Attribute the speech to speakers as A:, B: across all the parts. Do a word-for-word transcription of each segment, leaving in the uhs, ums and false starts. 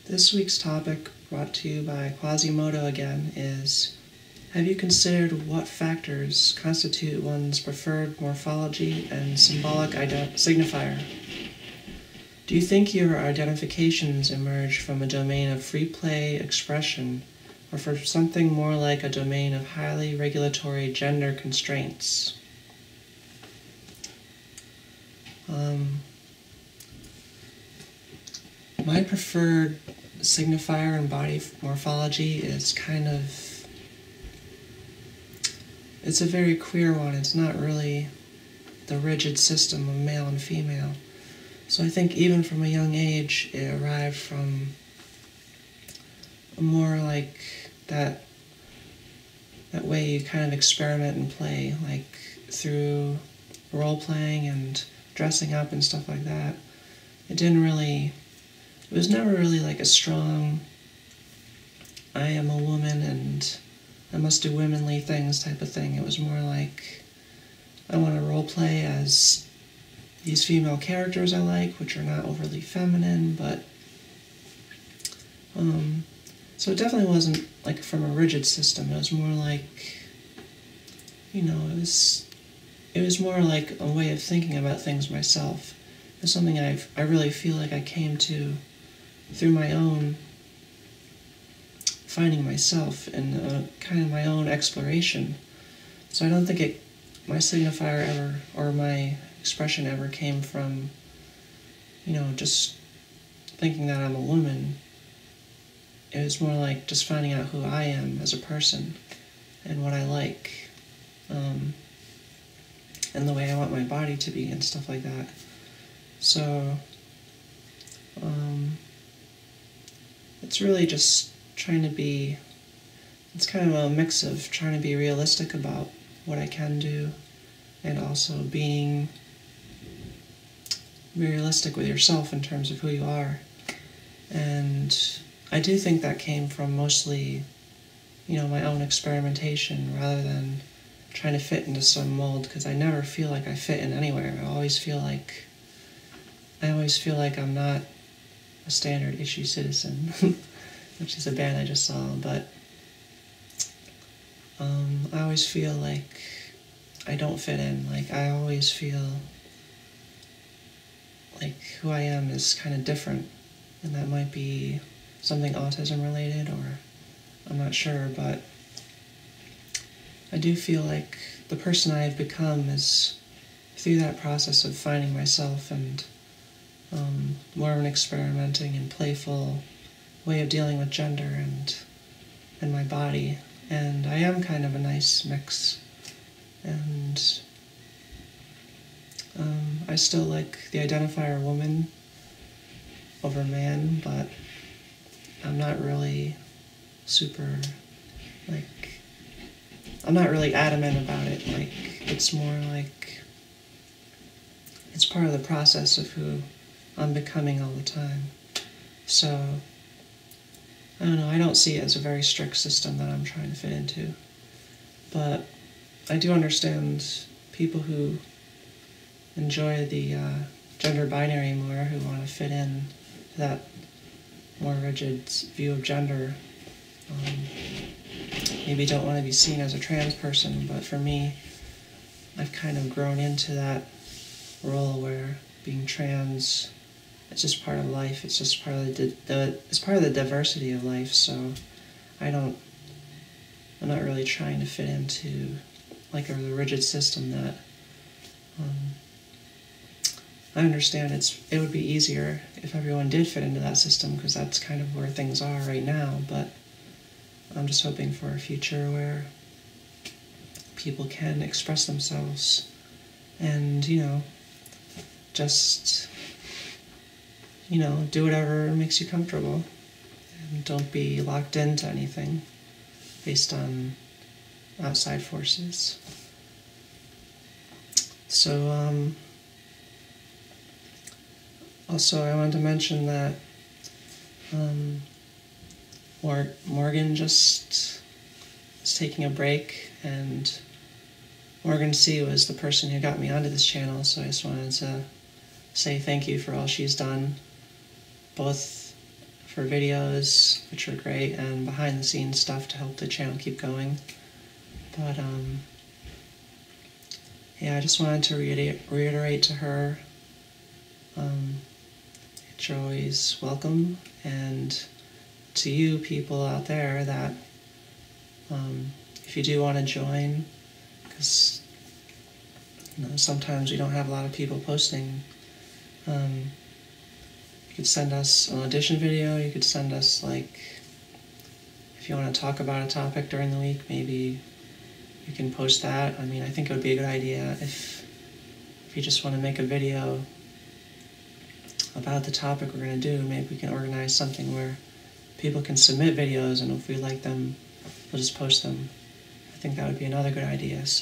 A: This week's topic, brought to you by Quasi Modo again, is: have you considered what factors constitute one's preferred morphology and symbolic signifier? Do you think your identifications emerge from a domain of free play expression, or from something more like a domain of highly regulatory gender constraints? Um, my preferred signifier and body morphology is kind of, it's a very queer one. It's not really the rigid system of male and female. So I think even from a young age, it arrived from more like that, that way you kind of experiment and play, like through role-playing and dressing up and stuff like that. It didn't really, it was never really like a strong, I am a woman and I must do womanly things type of thing. It was more like, I want to role-play as these female characters I like, which are not overly feminine, but, um, so it definitely wasn't like from a rigid system. It was more like, you know, it was, it was more like a way of thinking about things myself. It's something I've, I really feel like I came to through my own finding myself and uh, kind of my own exploration. So I don't think it, my signifier ever, or my expression ever came from, you know, just thinking that I'm a woman. It was more like just finding out who I am as a person and what I like, um, and the way I want my body to be and stuff like that. So, um, it's really just trying to be, it's kind of a mix of trying to be realistic about what I can do and also being realistic with yourself in terms of who you are. And I do think that came from mostly, you know, my own experimentation rather than trying to fit into some mold, because I never feel like I fit in anywhere. I always feel like, I always feel like I'm not a standard issue citizen, which is a band I just saw, but um, I always feel like I don't fit in. Like, I always feel like who I am is kind of different, and that might be something autism related, or I'm not sure, but I do feel like the person I've become is through that process of finding myself and um, more of an experimenting and playful way of dealing with gender and and my body. And I am kind of a nice mix, and um, I still like the identifier woman over man, but I'm not really super, like, I'm not really adamant about it. Like, it's more like, it's part of the process of who I'm becoming all the time. So, I don't know, I don't see it as a very strict system that I'm trying to fit into. But I do understand people who enjoy the uh, gender binary more, who want to fit in to that more rigid view of gender. Um, maybe don't want to be seen as a trans person, but for me, I've kind of grown into that role where being trans, it's just part of life. It's just part of the, the it's part of the diversity of life. So I don't, I'm not really trying to fit into like a rigid system that. Um, I understand it's it would be easier if everyone did fit into that system, because that's kind of where things are right now. But I'm just hoping for a future where people can express themselves and, you know, just, you know, do whatever makes you comfortable, and don't be locked into anything based on outside forces. So, um, also I wanted to mention that um, Mor Morgan just is taking a break, and Morgan C. was the person who got me onto this channel, so I just wanted to say thank you for all she's done, both for videos, which are great, and behind the scenes stuff to help the channel keep going. But um, yeah, I just wanted to reiterate, reiterate to her um, that you're always welcome, and to you people out there that um, if you do want to join, because you know, sometimes we don't have a lot of people posting, um, you could send us an audition video, you could send us, like, if you want to talk about a topic during the week, maybe you can post that. I mean, I think it would be a good idea if, if you just want to make a video about the topic we're going to do, maybe we can organize something where people can submit videos, and if we like them, we'll just post them. I think that would be another good idea. So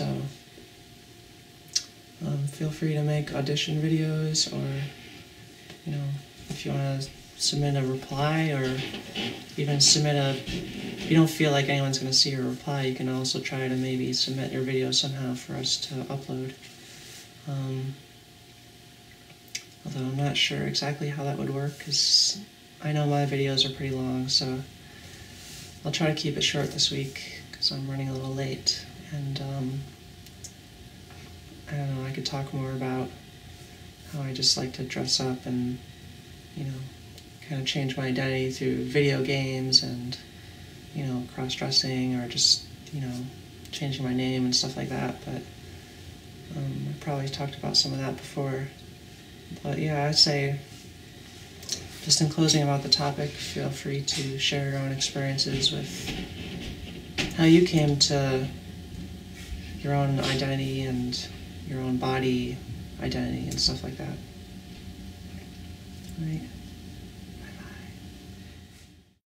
A: um, feel free to make audition videos, or you know, if you want to submit a reply, or even submit a, if you don't feel like anyone's going to see your reply, you can also try to maybe submit your video somehow for us to upload. Um, although I'm not sure exactly how that would work, because I know my videos are pretty long, so I'll try to keep it short this week, because I'm running a little late. And um, I don't know, I could talk more about how I just like to dress up and, you know, kind of change my identity through video games and, you know, cross-dressing, or just, you know, changing my name and stuff like that. But um, I probably talked about some of that before. But yeah, I'd say, just in closing about the topic, feel free to share your own experiences with how you came to your own identity and your own body identity and stuff like that. All right.